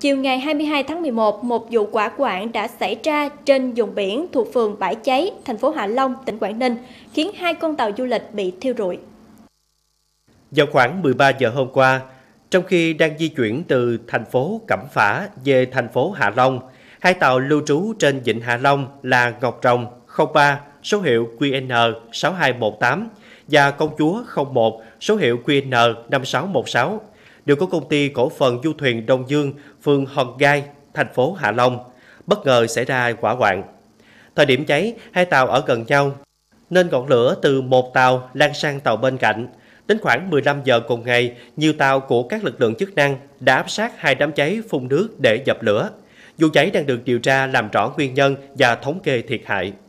Chiều ngày 22 tháng 11, một vụ hỏa hoạn đã xảy ra trên vùng biển thuộc phường Bãi Cháy, thành phố Hạ Long, tỉnh Quảng Ninh, khiến 2 con tàu du lịch bị thiêu rụi. Vào khoảng 13 giờ hôm qua, trong khi đang di chuyển từ thành phố Cẩm Phả về thành phố Hạ Long, 2 tàu lưu trú trên vịnh Hạ Long là Ngọc Rồng 03 số hiệu QN 6218 và Công Chúa 01 số hiệu QN 5616 đều có công ty cổ phần du thuyền Đông Dương, phường Hòn Gai, thành phố Hạ Long, bất ngờ xảy ra hỏa hoạn. Thời điểm cháy, 2 tàu ở gần nhau, nên ngọn lửa từ một tàu lan sang tàu bên cạnh. Đến khoảng 15 giờ cùng ngày, nhiều tàu của các lực lượng chức năng đã áp sát 2 đám cháy phun nước để dập lửa. Vụ cháy đang được điều tra làm rõ nguyên nhân và thống kê thiệt hại.